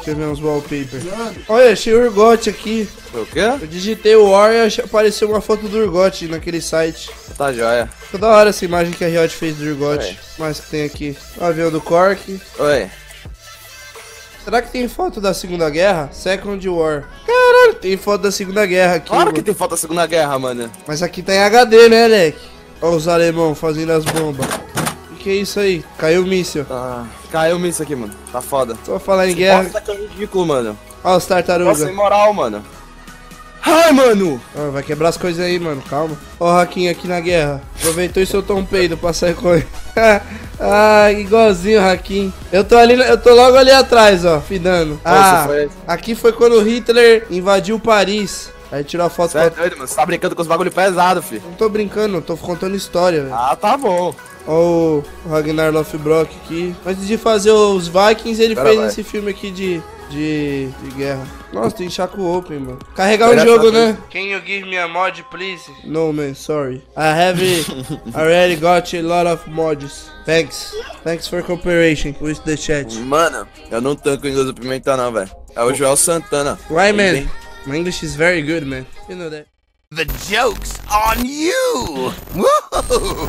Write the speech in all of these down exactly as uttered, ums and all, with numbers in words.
escrever uns wallpapers. Olha, achei o Urgot aqui. O quê? Eu digitei o War e ach- apareceu uma foto do Urgot naquele site. Tá joia. Ficou da hora essa imagem que a Riot fez do Urgot. Oi. Mais que tem aqui. O avião do Cork. Oi. Será que tem foto da Segunda Guerra? Second War. Caralho, tem foto da Segunda Guerra aqui. Claro que mano. tem foto da Segunda Guerra, mano. Mas aqui tá em H D, né, Leque? Olha os alemão fazendo as bombas. O que é isso aí? Caiu o míssil. Tá. Caiu isso aqui, mano. Tá foda. Só falar em guerra. Nossa, tá ridículo, mano. Olha os Nossa, tartarugas. sem moral, mano. Ai, mano. Ah, vai quebrar as coisas aí, mano. Calma. Ó o Raquinho aqui na guerra. Aproveitou e soltou um peido pra sair correndo. Ah, igualzinho o Raquinho. Eu tô ali, eu tô logo ali atrás, ó, fidando. Ah, foi... aqui foi quando o Hitler invadiu Paris. Aí tirou a foto. Você é doido, mano. Você tá brincando com os bagulho pesado, filho. Não tô brincando, eu tô contando história, velho. Ah, tá bom. Ó o Ragnar Lothbrok aqui. Antes de fazer os Vikings, ele Pera, fez vai. esse filme aqui de, de, de guerra. Nossa, tem Chaco Open, mano. Carregar um Pera, jogo, Chaco. né? Can you give me a mod, please? No, man, sorry. I have already got a lot of mods. Thanks. Thanks for cooperation with the chat. Mano, eu não tanco inglês do Pimenta, não, velho. É o Joel Santana. Why, man? Ele- My English is very good, man. You know that. The joke's on you! Woo!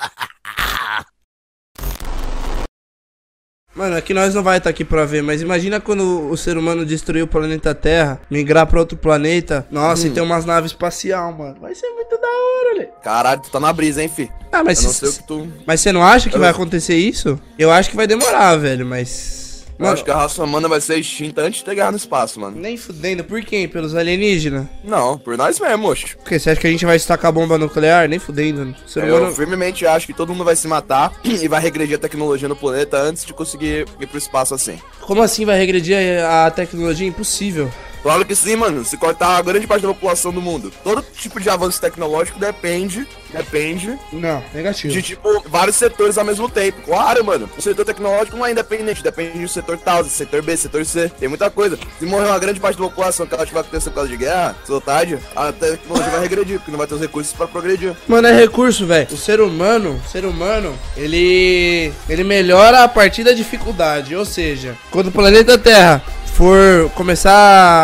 Mano, aqui nós não vai estar aqui pra ver, mas imagina quando o ser humano destruir o planeta Terra, migrar pra outro planeta, nossa, Hum. e ter umas naves espacial, mano. Vai ser muito da hora, né? Caralho, tu tá na brisa, hein, fi? Ah, mas Eu não se- sei o que tu... Mas você não acha que Eu- vai acontecer isso? Eu acho que vai demorar, velho, mas... Eu Mano, acho que a raça humana vai ser extinta antes de ter guerra no espaço, mano. nem fudendo. Por quem? Pelos alienígenas? Não, por nós mesmo, oxe. Porque você acha que a gente vai destacar a bomba nuclear? Nem fudendo. né? O ser Eu humano... firmemente acho que todo mundo vai se matar e vai regredir a tecnologia no planeta antes de conseguir ir pro espaço assim. Como assim vai regredir a a tecnologia? Impossível. Claro que sim, mano. Se cortar a grande parte da população do mundo, todo tipo de avanço tecnológico depende, depende Não, negativo. de, tipo, vários setores ao mesmo tempo. Claro, mano. O setor tecnológico não é independente, depende do setor tal, do setor B, setor C. Tem muita coisa. Se morrer uma grande parte da população que ela tiver acontecendo por causa de guerra, sua tarde, a tecnologia vai regredir, porque não vai ter os recursos pra progredir. Mano, é recurso, velho. O ser humano, o ser humano, ele ele melhora a partir da dificuldade. Ou seja, quando o planeta Terra for começar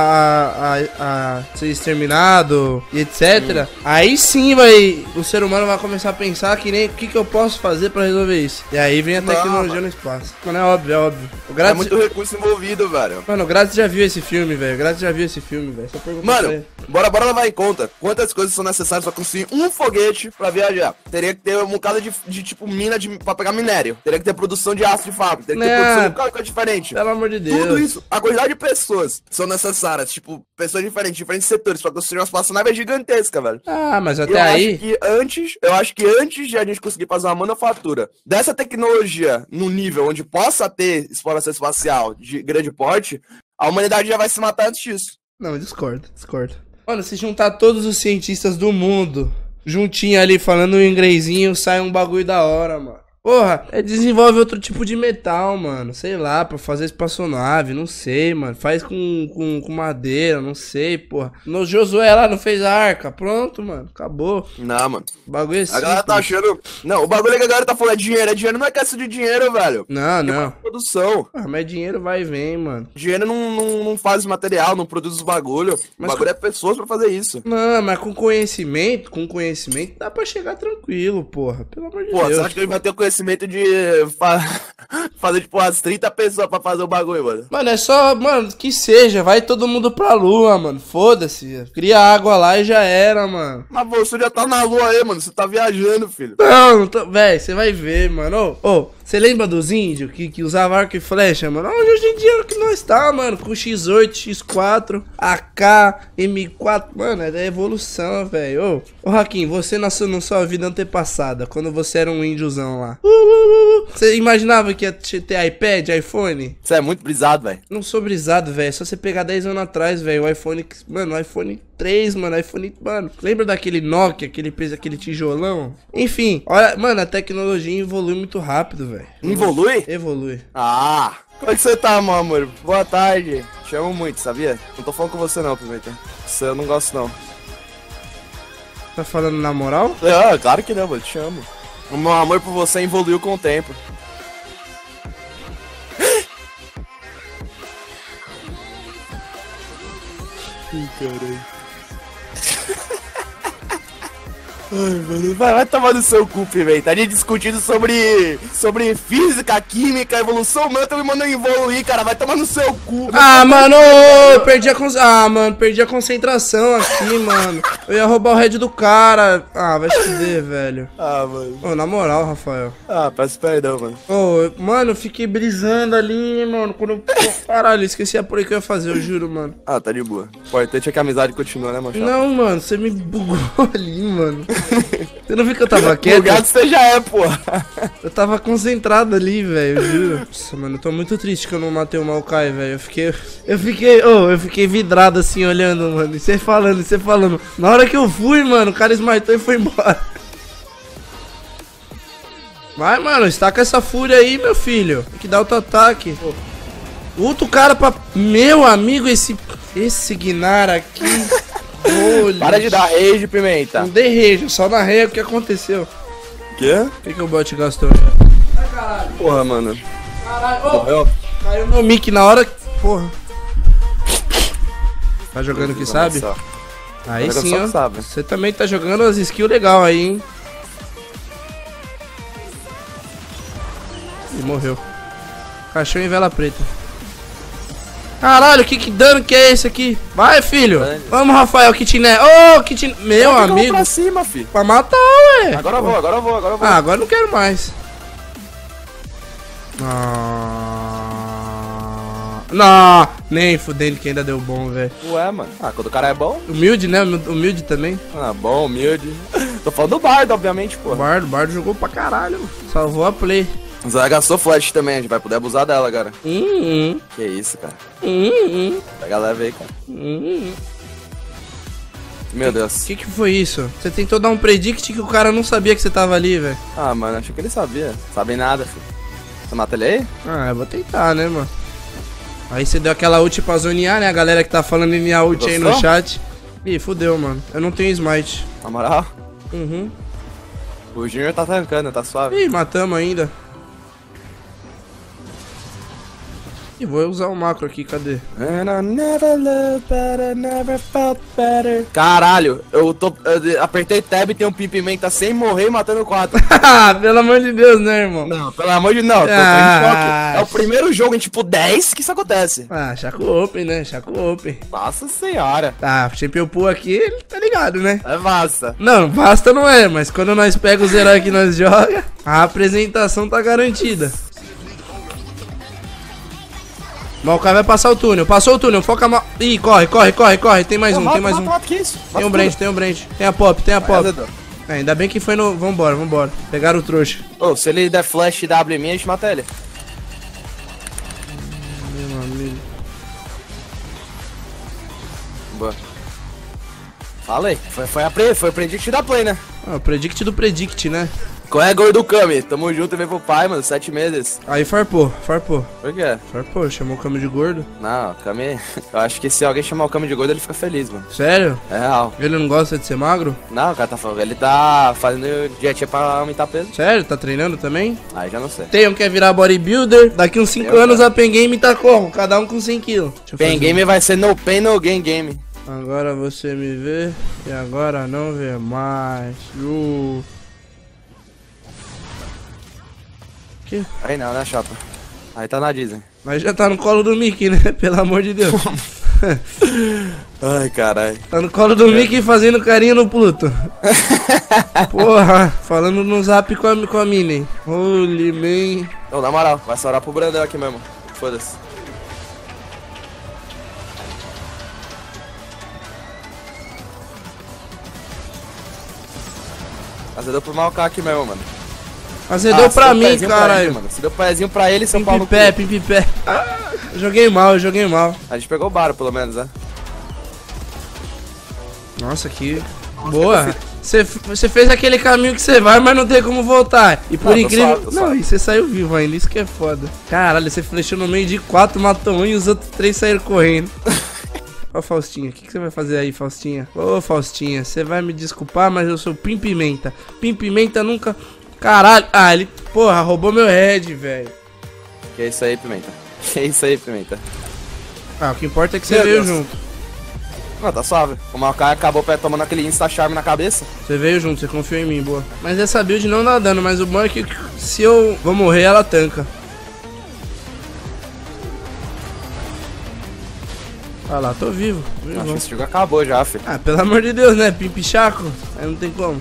a, a, a ser exterminado e etcétera, aí sim vai o ser humano vai começar a pensar que nem o que, que eu posso fazer pra resolver isso. E aí vem a Não, tecnologia mano. no espaço. Mano, é óbvio, é óbvio. O É Grátis, muito recurso envolvido, velho. Mano, o Grátis já viu esse filme, velho. O Grátis já viu esse filme, velho. Só pergunta pra Mano, ele. bora, bora levar em conta quantas coisas são necessárias pra construir um foguete pra viajar. Teria que ter um bocado de, de tipo, mina de, pra pegar minério. Teria que ter produção de aço de fábrica. Teria que ter Né. produção de qualquer coisa diferente. Pelo amor de Deus. Tudo isso, a quantidade de pessoas são necessárias, tipo, pessoas diferentes, diferentes setores, pra construir uma espaçonave é gigantesca, velho. Ah, mas E até eu aí... acho que antes, eu acho que antes de a gente conseguir fazer uma manufatura dessa tecnologia no nível onde possa ter exploração espacial de grande porte, a humanidade já vai se matar antes disso. Não, eu discordo, discordo. Mano, se juntar todos os cientistas do mundo juntinho ali falando um inglesinho, sai um bagulho da hora, mano. Porra, é, desenvolve outro tipo de metal, mano. Sei lá, pra fazer espaçonave, não sei, mano. Faz com, com, com madeira, não sei, porra. No Josué lá não fez a arca. Pronto, mano. Acabou. Não, mano. O bagulho é A galera tá simples. achando. Não, o bagulho que a galera tá falando é dinheiro. É dinheiro, não é questão de dinheiro, velho. Não, É não. produção. Ah, mas dinheiro vai e vem, mano. Dinheiro não, não, não faz material, não produz os bagulho. Mas o bagulho é pessoas pra fazer isso. Não, mas com conhecimento, com conhecimento, dá pra chegar tranquilo, porra. Pelo amor de Pô, Deus. você acha que ele vai ter o conhecimento de fa- fazer, tipo, umas trinta pessoas pra fazer o bagulho, mano? Mano, é só, mano, que seja, vai todo mundo pra lua, mano, foda-se, cria água lá e já era, mano. Mas você já tá na lua aí, mano, você tá viajando, filho. Não, não tô, véi, você vai ver, mano, ô, ô, você lembra dos índios que, que usavam arco e flecha, mano? Hoje em dia é o que nós tá, mano, com X oito, X quatro, A K, M quatro, mano, é da evolução, velho. Ô, ô, Hakim, você nasceu na sua vida antepassada, quando você era um índiozão lá. Uh, uh, uh, você imaginava que ia ter iPad, iPhone? Você é muito brisado, velho. Não sou brisado, velho. É só você pegar dez anos atrás, velho. O iPhone. Mano, o iPhone três, mano. iPhone. Mano, lembra daquele Nokia, aquele peso, aquele tijolão? Enfim, olha, mano, a tecnologia evolui muito rápido, velho. Evolui? Evolui. Ah! Como é que você tá, meu amor? Boa tarde. Te amo muito, sabia? Não tô falando com você não, Pimenta. Você eu não gosto não. Tá falando na moral? Ah, claro que não, mano. Te amo. O meu amor por você evoluiu com o tempo. Ai, caralho. Ai, mano, vai, vai tomar no seu cu, Pimenta. A gente discutindo sobre, sobre física, química, evolução, mano, tá me mandando evoluir, cara. Vai tomar no seu cu. Ah, mano, ô, eu perdi a con... Ah, mano, perdi a concentração aqui, mano. Eu ia roubar o head do cara. Ah, vai se fuder, velho. Ah, mano. Ô, na moral, Rafael. Ah, peço perdão, mano. Ô, mano, eu fiquei brisando ali, mano. Quando eu... Pô, caralho, esqueci a por aí que eu ia fazer, eu juro, mano. Ah, tá de boa. O importante é que a amizade continua, né, mano? Não, mano, você me bugou ali, mano. Você não viu que eu tava quieto? Bugado você já é, pô. Eu tava concentrado ali, velho, eu juro. Nossa, mano, eu tô muito triste que eu não matei o Maokai, velho. Eu fiquei. Eu fiquei. Ô, oh, eu fiquei vidrado assim, olhando, mano. E você falando, e você falando. Na hora que eu fui, mano, o cara smitou e foi embora. Vai, mano, estaca essa fúria aí, meu filho. Tem que dar outro ataque. Outro cara pra. Meu amigo, esse. Esse Gnar aqui. Olha. Para de dar rage, Pimenta. Não dei rage, só na ré o que aconteceu. Quê? O que, que o bot gastou? Ai, caralho. Porra, mano. Caralho. Oh, Morreu? caiu meu mic na hora. Porra. Tá jogando que sabe? Só. Aí Joga sim, só que ó. sabe. Você também tá jogando as skills legal aí, hein? E morreu. Caixão em vela preta. Caralho, que, que dano que é esse aqui? Vai, filho. Dano. Vamos, Rafael, kitné. Ô, oh, kitné. Meu Joga amigo. pra cima, filho. Pra matar, ué. Agora eu vou, agora eu vou, agora eu vou. Ah, agora eu não quero mais. Ah... Não, nem fudendo que ainda deu bom, velho. Ué, mano. Ah, quando o cara é bom. Humilde, né? Humilde também. Ah, bom, humilde. Tô falando do Bardo, obviamente, pô. O Bardo, o Bardo jogou pra caralho. Salvou a play. Zé gastou flash também, a gente vai poder abusar dela agora. Hum, hum, Que isso, cara. hum, hum, Pega leve aí, cara. hum. Meu O Deus. que que foi isso? Você tentou dar um predict que o cara não sabia que você tava ali, velho. Ah, mano, achei que ele sabia. Sabe nada, filho. Você mata ele aí? Ah, eu vou tentar, né, mano? Aí você deu aquela ult pra zonear, né? A galera que tá falando em minha ult aí no Gostou? chat. Ih, fudeu, mano. Eu não tenho smite. Na moral, Uhum. o Junior tá tancando, tá suave. Ih, matamos ainda. E vou usar o macro aqui, cadê? And I never loved better, never felt better. Caralho, eu tô. Eu apertei tab e tem um Pimenta sem morrer matando quatro. Pelo amor de Deus, né, irmão? Não, pelo amor de Deus, tô, tô Ah. em choque. É o primeiro jogo em tipo dez que isso acontece. Ah, Chaco Open, né? Chaco Open. Nossa senhora. Tá, Champion Pool aqui, ele tá ligado, né? É massa. Não, basta não é, mas quando nós pegamos os heróis que nós joga, a apresentação tá garantida. Maokai vai passar o túnel, passou o túnel, foca mal. Ih, corre, corre, corre, corre, tem mais Pô, um, mata, tem mais mata, um. mata, que isso? Tem um brand, tem um brand. Tem a pop, tem a pop. É, ainda bem que foi no... Vambora, vambora. Pegaram o trouxa. Ô, se ele der flash e W em mim, a gente mata ele. Meu amigo. Boa. Fala aí, foi, foi, a pre, foi o predict da play, né? Ah, o predict do predict, né? Qual é, gordo Kami? Tamo junto e vem pro pai, mano, sete meses. Aí farpou, farpou. Por quê? Farpou, chamou o Kami de gordo. Não, Kami... Eu acho que se alguém chamar o Kami de gordo, ele fica feliz, mano. Sério? É real. Ele não gosta de ser magro? Não, o cara tá falando, ele tá fazendo dietinha pra aumentar peso. Sério? Tá treinando também? Aí já não sei. Tem um que quer virar bodybuilder. Daqui uns cinco Eu, anos cara. a Pen Game tá como? Cada um com cem quilos. Deixa eu Pain fazer game vai ser no pain, no gain game. um. Agora você me vê e agora não vê mais. Uh. Que? Aí não, né, chapa? Aí tá na Disney. Mas já tá no colo do Mickey, né? Pelo amor de Deus. Ai, caralho. Tá no colo do Mickey fazendo carinho no Pluto. Porra, falando no zap com a, com a Minnie. Holy man. Não, na moral, vai sobrar pro Brandão aqui mesmo. Foda-se. Azedou pro Maokai aqui mesmo, mano. Azedou Ah, pra se deu mim, pezinho pra ele, caralho. mano. Se deu pezinho pra ele, São Paulo. Pimpipé, pimpipé. Ah, eu joguei mal, eu joguei mal. A gente pegou o Baro, pelo menos, né? Nossa, que boa. Você você fez aquele caminho que você vai, mas não tem como voltar. E por Não, tô incrível... suave, tô não, suave. e você saiu vivo ainda, isso que é foda. Caralho, você flechou no meio de quatro, matou um e os outros três saíram correndo. Ó, Faustinha, o que, que você vai fazer aí, Faustinha? Ô, Faustinha, você vai me desculpar, mas eu sou Pimpimenta. Pimpimenta nunca... Caralho, ah, ele, porra, roubou meu head, velho. Que é isso aí, Pimenta. Que é isso aí, Pimenta. Ah, o que importa é que você Meu veio Deus. junto. Não, tá suave. O Maokai acabou tomando aquele insta-charme na cabeça. Você veio junto, você confiou em mim, boa. Mas essa build não dá dano, mas o bom é que se eu vou morrer, ela tanca. Olha lá, tô vivo. vivo. Acho que esse jogo acabou já, filho. Ah, pelo amor de Deus, né? Pimpichaco. Aí não tem como.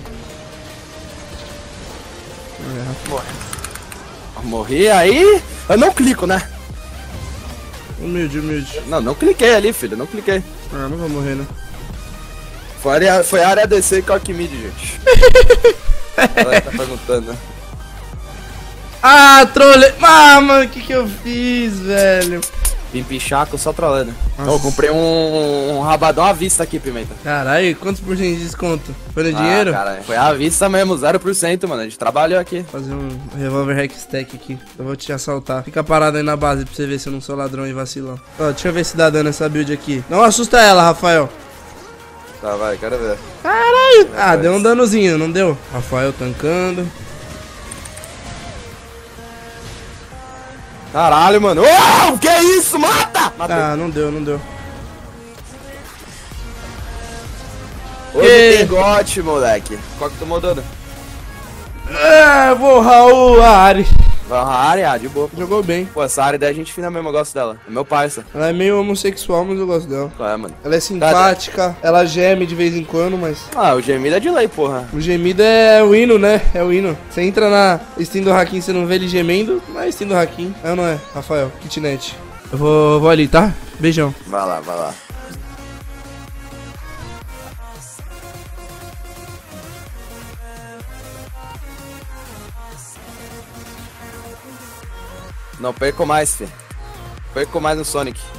É. Morri aí. Eu não clico, né? Humilde, humilde. Não, não cliquei ali, filho. Não cliquei. Ah, não vou morrer, né? Foi a área, foi a área D C e Alquimid, gente. Ela tá perguntando, né? Ah, trolei. Ah, mano, o que que eu fiz, velho? Pimpichaco só trolando. Nossa. Eu comprei um, um rabadão à vista aqui, Pimenta. Caralho, quantos por cento de desconto? Foi no Ah, dinheiro? caralho. Foi à vista mesmo, zero por cento, mano. A gente trabalhou aqui. Vou fazer um revólver hack stack aqui. Eu vou te assaltar. Fica parado aí na base pra você ver se eu não sou ladrão e vacilão. Ó, deixa eu ver se dá dano essa build aqui. Não assusta ela, Rafael. Tá, vai, quero ver. Caralho. Ah, deu um danozinho, não deu? Rafael tancando. Caralho, mano. Oh, que isso? Mata! Matei. Ah, não deu, não deu. Hoje Que? tem gote, moleque. Qual que tomou dano? Ah, vou Raul, a Ari. Vai uma área, de boa. Jogou bem. Pô, essa área daí a gente fina mesmo, eu gosto dela. É meu parça. Ela é meio homossexual, mas eu gosto dela. Qual é, mano? Ela é simpática, ela geme de vez em quando, mas Ah, o gemido é de lei, porra. o gemido é o hino, né? É o hino. Você entra na Steam do Hakim, você não vê ele gemendo, mas é Steam do Hakim. É ou não é, Rafael? Kitnet. Eu vou, vou ali, tá? Beijão. Vai lá, vai lá. Não perco mais, fi. Perco mais no Sonic.